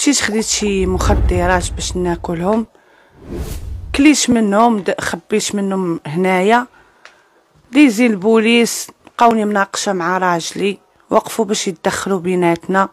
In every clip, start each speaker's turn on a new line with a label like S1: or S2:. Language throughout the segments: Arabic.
S1: مشيت خديت شي مخدرات باش ناكلهم، كليت منهم خبيت منهم هنايا. ديزي البوليس بقاوني مناقشه مع راجلي، وقفوا باش يتدخلوا بيناتنا.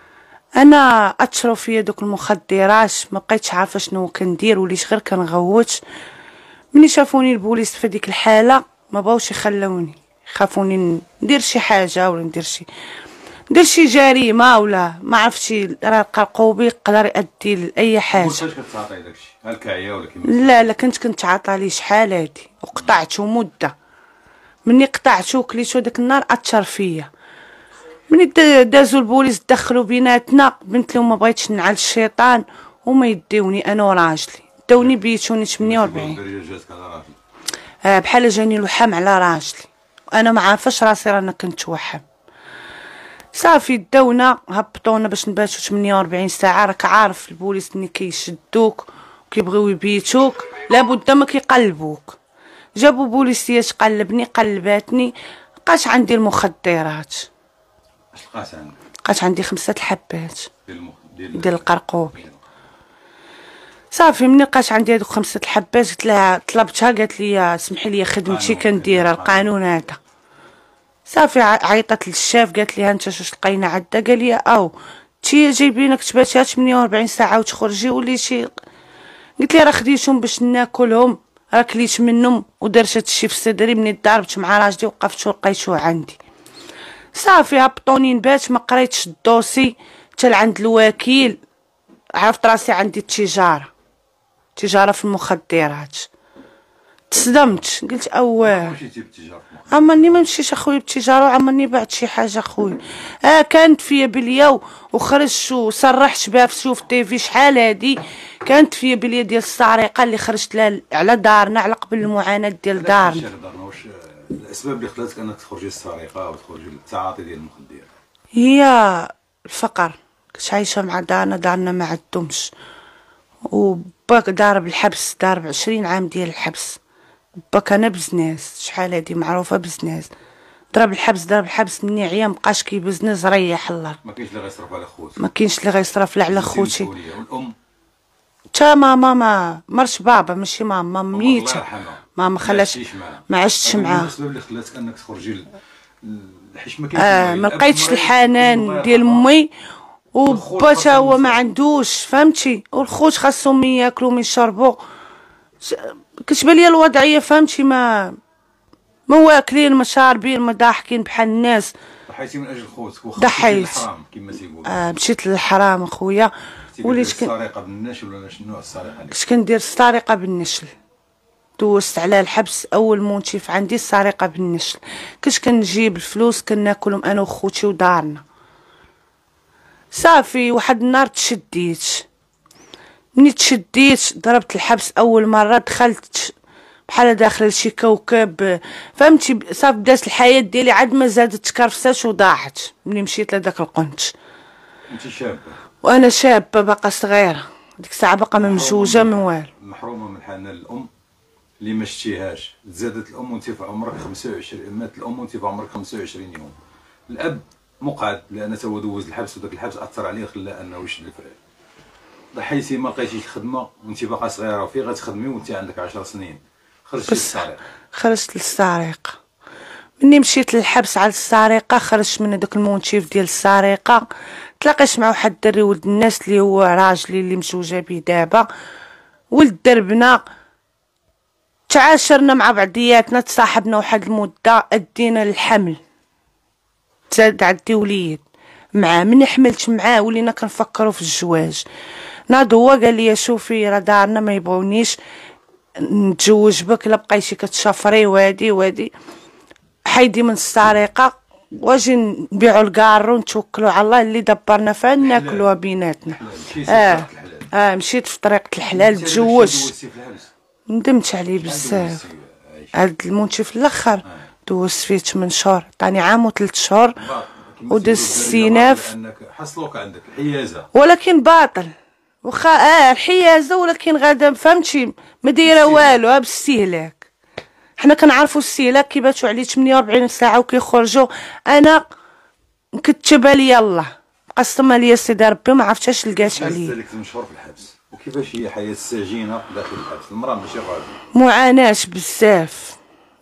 S1: انا اثروا فيا دوك المخدرات، ما بقيتش عارفه شنو كندير، وليت غير كنغوت. ملي شافوني البوليس في ديك الحاله ما بغاوش يخلوني، خافوني ندير شي حاجه ولا ندير شي جريمه ولا ما عرفتش. راه القرقوبي يقدر يؤدي لاي حاجه.
S2: واش كتعطي داكشي هل كعيا ولا كيما؟
S1: لا كنت عاطى لي شحال هادي وقطعته مده. مني قطعته وكليتو داك النهار اثر فيا. مني دازو البوليس دخلوا بيناتنا، بنت لهم ما بغيتش نعل الشيطان وما يديوني انا وراجلي. داوني بيتوني 48. بحال جاني لحم على راجلي، انا ما عارفاش راسي رانا كنت وحم. صافي داونا هبطونا باش نباتو 48 ساعه. راك عارف البوليس ملي كيشدوك وكيبغيو يبيتوك لابد ما كيقلبوك. جابوا بوليسيات قلبني قلباتني، بقات عندي المخدرات.
S2: اش لقات عندك؟
S1: بقات عندي 5 الحبات ديال القرقوبي. صافي ملي لقات عندي هذوك 5 الحبات قلت لها، طلبتها قالت لي سمحي لي خدمتي كنديرها القانون هذا. صافي عيطت للشاف قالت لي ها انت واش لقينا عدا؟ قال لي تي جايبينك تباتي 48 ساعه وتخرجي وليتي. قلت لي راه خديتهم باش ناكلهم، راه كليت منهم ودرت هادشي في صدري. مني ضربت مع راجلي وقفت ولقيتوه عندي. صافي هبطوني نبات، ما قريتش الدوسي حتى لعند الوكيل. عرفت راسي عندي تجاره في المخدرات. تصدمت قلت عمرني ما مشيتش اخويا بالتجاره، وعمرني بعت شي حاجه اخويا. كانت فيا بليا وخرجت وصرحت بها في شوف تيفي شحال هادي. كانت فيا بليا ديال السرقه اللي خرجت لها على دارنا، على قبل المعاناه ديال دارنا.
S2: واش الاسباب اللي خلاتك انك تخرجي للسرقه وتخرجي للتعاطي ديال المخدرات؟
S1: هي الفقر. كنت عايشه مع دارنا ما عندهمش، وباك ضارب الحبس، ضارب 20 عام ديال الحبس. باك انا بزناس شحال هادي معروفه بزناس. ضرب الحبس مني عيا مبقاش كيبزنس، ريح الله.
S2: ما كاينش اللي غيصرف على خوتك؟
S1: ما كاينش اللي غيصرف لا على خوتي.
S2: والام
S1: تا ماما مرت بابا ماشي ماما ميته. ماما خلاش ما عشتش معاها.
S2: الاسباب اللي خلاتك انك تخرجي حيت ما
S1: كاينش ما لقيتش الحنان ديال امي، وبا تا هو ما عندوش فهمتي، والخوت خاصهم ياكلوا ويشربوا. كتبان لي الوضعيه فهمتي، ما واكلين ما شاربين ما ضاحكين بحال الناس.
S2: ضحيتي من اجل خوتك؟
S1: ضحيت
S2: كما تيقولوا.
S1: مشيت للحرام اخويا. وليت
S2: السرقه بالنشل ولا شنو نوع السرقه؟
S1: كنت كندير السرقه بالنشل. دوزت على الحبس، اول موتيف عندي السرقه بالنشل. كنت كنجيب الفلوس كناكلهم انا وخوتي ودارنا. صافي واحد النهار تشديت. مني تشديت ضربت الحبس اول مره، دخلت بحال داخله لشي كوكب فهمتي. صافي بدات الحياه ديالي عاد ما زادت تكرفسات وضاعت ملي مشيت لداك القنت.
S2: انت شابه
S1: وانا شابه باقا صغيره ديك الساعه، باقا ما مزوجه من والو.
S2: محرومه من حنان الام اللي ما شتيهاش. تزادت الام وانت في عمرك 25، مات الام وانت في عمرك 25 يوم. الاب مقعد لان تا هو دوز الحبس، وداك الحبس اثر عليه خلاه انه يشد الفريق. ضحيتي ما لقيتيش الخدمه وانت باقا صغيره، وفي غتخدمي وانت عندك 10 سنين. خرجتي للسرقه.
S1: خرجت للسرقه. مني مشيت للحبس على السرقه، خرجت من داك المونتيف ديال السرقه. تلاقيت مع واحد الدري ولد الناس اللي هو راجلي اللي مزوجه بيه دابا، ولد دربنا. تعاشرنا مع بعضياتنا، تصاحبنا واحد المده، ادينا للحمل. تزاد عندي وليد معاه. من حملت معاه ولينا كنفكروا في الزواج. ناض هو قال لي شوفي راه دارنا ما يبغونيش نتزوج بك، لا بقيتي كتشافري وادي حيدي من السرقه واجي نبيعوا الكارو نتوكلوا على الله اللي دبرنا فيها ناكلوها بيناتنا. مشيت في طريقه الحلال، تزوجت. ندمت عليه بزاف. هاد المونتيف الاخر دوزت فيه 8 شهور، عطاني عام و3 شهور ودز السيناف.
S2: حصلوك عندك الحيازه
S1: ولكن باطل. واخا الحيازه ولكن غادا فهمتي ما دايره والو بالاستهلاك. حنا كنعرفوا الاستهلاك كيباتوا عليه 48 ساعه وكيخرجوا. انا مكتبه ليا الله مقسمه ليا سيدي ربي ما عرفتش اش لقاش عليا.
S2: ذلك مشهور في الحبس، وكيفاش هي حياه السجينه داخل الحبس؟ المراه ماشي الراجل.
S1: معاناه بزاف.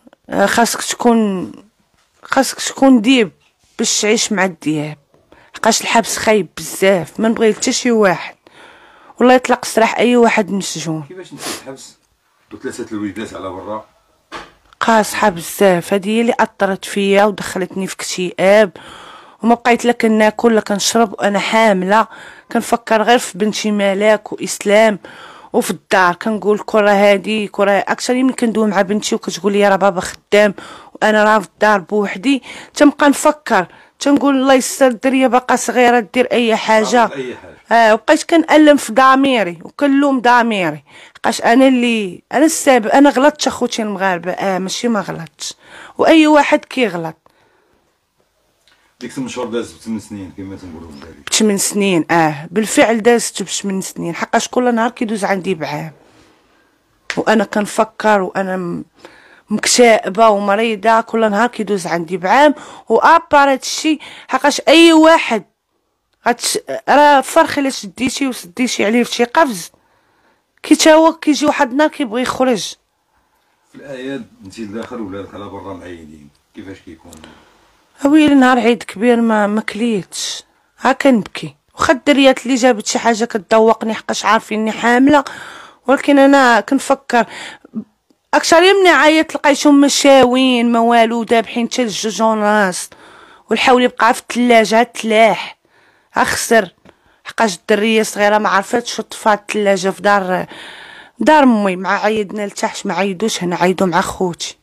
S1: خاصك تكون ديب باش تعيش مع الدياب، لحقاش الحبس خايب بزاف، ما نبغي حتى شي واحد والله يطلق سراح اي واحد مسجون.
S2: كيفاش انت في الحبس وثلاثه الوليدات على برا؟
S1: قاصحه بزاف، هذه هي اللي اثرت فيا ودخلتني في اكتئاب، وما بقيت لا كناكل لا كنشرب وانا حامله. كنفكر غير في بنتي ملاك واسلام، وفي الدار كنقول كره هادي كره اكثر من كندوي مع بنتي وكتقول لي راه بابا خدام وانا راه في الدار بوحدي. تنبقى نفكر تنقول الله يستر الدريه باقا صغيره دير اي حاجه. وبقيت كنألم في ضميري وكنلوم ضميري، لحقاش انا السبب. انا غلطت اخوتي المغاربه، ماشي ما غلطتش، واي واحد كيغلط.
S2: ديك المشوار داز ب8 سنين كما تنقولوا بالدارجه.
S1: ب8 سنين بالفعل دازت ب8 سنين، حقاش كل نهار كيدوز عندي بعام وانا كنفكر وانا مكتئبه ومريضه. كل نهار كيدوز عندي بعام. وابار هادشي حقاش اي واحد راه فرخ الا شديتي وسديتي عليه في شي قفز كيتاوك كيجي واحد النهار كيبغي يخرج.
S2: في الاياد انت لداخل ولادك على برا معيدين، كيفاش كيكون؟
S1: اويلي نهار عيد كبير ما كليتش، كنبكي. واخا الدريات اللي جابت شي حاجه كتذوقني حقاش عارفيني حامله، ولكن انا كنفكر اكثر من عيط لقيتهم مشاوين ما والو ذابحين حتى لجوج ونص، والحول يبقى في الثلاجه تلاح اخسر، حقاش الدريه صغيره ما عرفتش طفات الثلاجه في دار امي. مع عيدنا لتحت ما عيدوش هنا، عيدوا مع خوتي.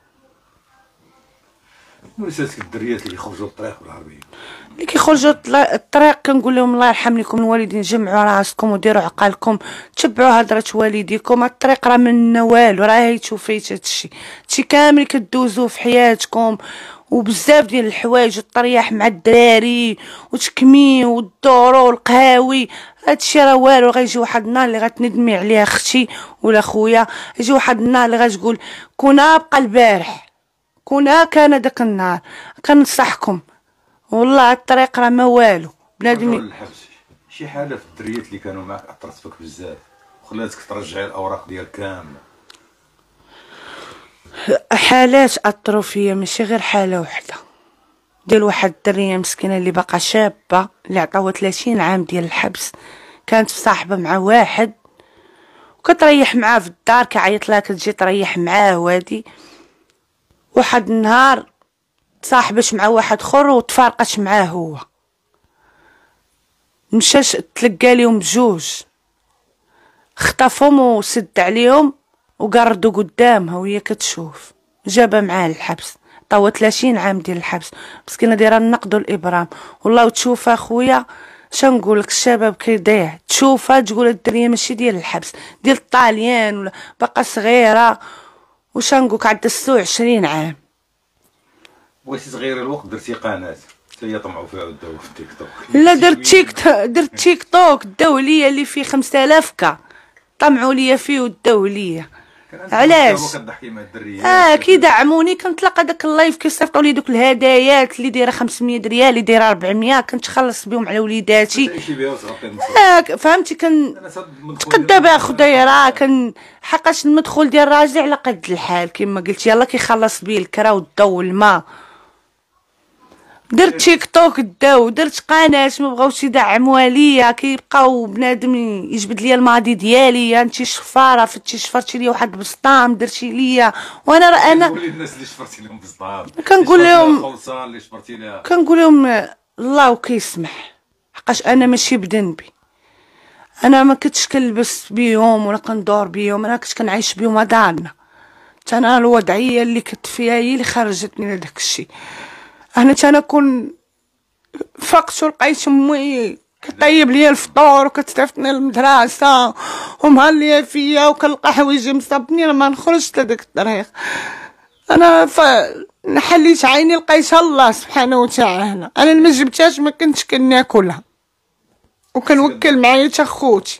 S2: ورسالتك الدريات اللي يخرجوا للطريق بالعربيه؟
S1: اللي كيخرجوا الطريق كنقول لهم الله يرحم لكم الوالدين، جمعوا راسكم وديروا عقالكم، تبعوا هضره والديكم. الطريق راه منا والو، راه هيتو فيت هادشي كامل كدوزوه في حياتكم، وبزاف ديال الحوايج والطرياح مع الدراري وتكمي والدورو والقهاوي. هادشي راه والو. غيجي واحد النهار اللي غتندمي عليه اختي ولا خويا، يجي واحد النهار اللي غتقول كنا بقى البارح، كنا كان داك النهار. كنصحكم والله الطريق راه ما والو بنادم.
S2: شي حاله في الدريات اللي كانوا معك اثرت فيك بزاف وخلاتك ترجعي الاوراق ديالك كامله؟
S1: حالات اثروا فيا، ماشي غير حاله وحده ديال واحد الدريه مسكينه اللي باقا شابه اللي عطاوها 30 عام ديال الحبس. كانت صاحبه مع واحد وكتريح معاه في الدار، كيعيط لها كتجي تريح معاه. وهادي واحد النهار تصاحبت مع واحد اخر وتفارقت معاه هو، مشاش تلقى ليهم بجوج، خطفهم وسد عليهم وقردوا قدامها وهي كتشوف، جابها معاه للحبس. طاوة 30 عام ديال الحبس، مسكينه دايره النقد والابرام. والله وتشوف اخويا شنقولك الشباب كيضيع، تشوفها تقول الدنيا ماشي ديال الحبس، ديال الطاليان ولا باقا صغيره. وشنقولك عندها 26 عام.
S2: بغيتي تغيري الوقت درتي قناه حتى هي طمعوا فيها وداو في التيك توك.
S1: لا درت تيك توك داو ليا اللي فيه 5000 كا، طمعوا ليا فيه وداو ليا. علاش؟
S2: كتضحكي مع الدريات
S1: كيدعموني. كنتلاقى داك اللايف كيصيفطوا لي دوك الهدايات اللي دايره 500 ريال اللي دايره 400، كنتخلص بهم على وليداتي. فهمتي؟ كنتقدى بها خضيره. حقاش المدخول ديال راجلي على قد الحال كما قلت، يلا كيخلص بيه الكرا والضو والماء. درت تيك توك داو، درت قناه ما بغاوش يدعموها ليا، كيبقاو بنادم يجبد ليا الماضي ديالي. انت شفاره فتي شفرتي ليا واحد بسطام درتي ليا، وانا انا
S2: الناس اللي شفرتي لهم بسطام
S1: كنقول لهم الله كيسمح، حقاش انا ماشي بذنبي. انا ما كنتش كنلبس بيهم ولا كندور بيهم، انا كنت كنعيش بيهم دارنا. انا الوضعيه اللي كنت فيها هي اللي خرجتني لداك الشيء. انا تنكون فقت ولقيت امي كطيب ليا الفطور وكتصيفطني للمدرسه ومهليه فيا، وكنلقى حوايجي مصابني ما نخرجش لداك الطريق. انا نحليت عيني لقيتها الله سبحانه وتعالى. انا ما جبتهاش ما كنتش كناكلها وكنوكل معايا حتى خوتي.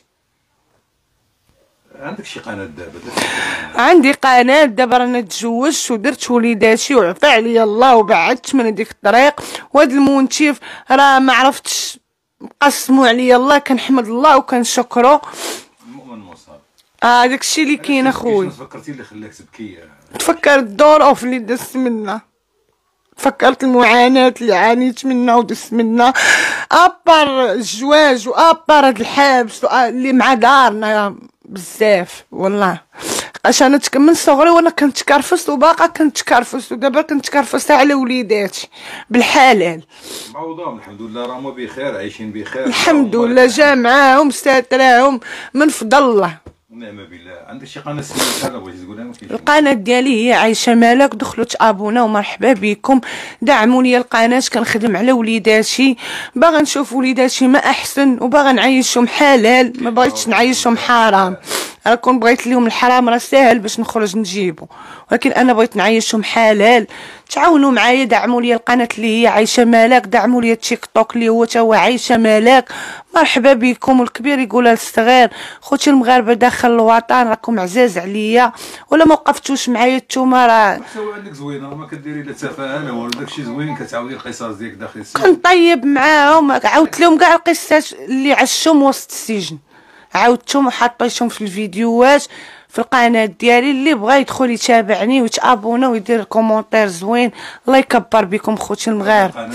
S2: عندك شي قناه دابا؟
S1: عندي قناه دابا، رانا تزوجت ودرت وليداتي وعفى عليا الله وبعدت من ديك الطريق. وهاد المونتيف راه ما عرفتش مقسموا عليا الله، كنحمد الله وكنشكرو.
S2: المؤمن مصاب.
S1: داكشي اللي كاين اخويا.
S2: فكرتي اللي خلاك تبكي؟
S1: تفكرت الظروف اللي دزت منها، فكرت المعاناة اللي عانيت منها ودزت منها، ابار الزواج وابار هاد الحبس اللي مع دارنا بزاف والله. اش انا من صغري وانا كنت كرفست وباقا كنت كرفست، ودابا كنت كرفست على وليداتي بالحلال.
S2: معوضهم الحمد لله، راهم بخير عايشين بخير
S1: الحمد لله، جا معاهم ساتراهم من فضل الله
S2: ونعم بالله. عندك شي قناه سميتها بغيتي تقولها؟
S1: القناه ديالي هي عايشه مالك، دخلوا تابونا ومرحبا بكم، دعموا لي القناه. كنخدم على وليداتي، باغا نشوف وليداتي ما احسن وباغا نعيشهم حلال، ما بغيتش نعيشهم حرام. انا كون بغيت لهم الحرام راه ساهل باش نخرج نجيبو، ولكن انا بغيت نعيشهم حلال. تعاونوا معايا، دعموا لي القناه اللي هي عايشه مالك، دعموا لي التيك توك اللي هو تا هو عايشه مالك. مرحبا بكم. والكبير يقولها للصغير، خوتي المغاربه داخل الوطن راكم عزاز عليا، ولا ما وقفتوش معايا نتوما راه
S2: سوا عندك زوينه، ما كديري لا تفاهه لا والو، داكشي زوين كتعاودي القصص ديالك داخل السجن.
S1: كنطيب معاهم، عاودت لهم كاع القصات اللي عشتهم وسط السجن، عاودتهم وحطيتهم في الفيديوهات في القناه ديالي. اللي بغى يدخل يتابعني ويتابونا ويدير كومونتير زوين. الله يكبر بكم خوتي المغاربه.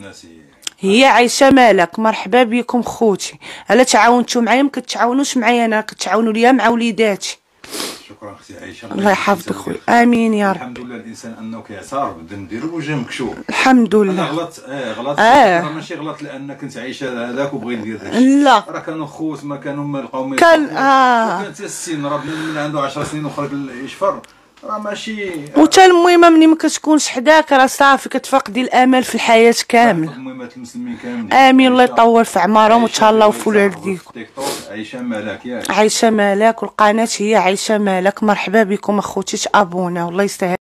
S1: هي عايشه مالك، مرحبا بكم خوتي. الا تعاونتوا معايا، ما كتعاونوش معايا انا، كتعاونوا ليا مع وليداتي.
S2: شكرا اختي عائشه،
S1: الله يحفظك خويا. امين يا رب.
S2: الحمد لله الانسان انه كيعترف بذنب وجه مكشوف.
S1: الحمد لله.
S2: انا غلطت ماشي غلط لان كنت عايشه هذاك وبغيت ندير داكشي،
S1: لا
S2: راه كانوا خوت ما كانوا ما لقاو
S1: كان
S2: كانت السن راه من عنده 10 سنين وخرج يشفر، راه ماشي.
S1: وتا المهمه ملي ما كتكونش حداك راه صافي كتفقدي الامل في الحياه كامله.
S2: المهمات المسلمين كاملين.
S1: امين. الله يطول في عمرهم وتهلاو في ولاديكم.
S2: تيك توك عايشه مالك ياك؟
S1: عايشه مالك، والقناه هي عايشه مالك. مرحبا بكم اخوتي، تابونا والله يستاهل.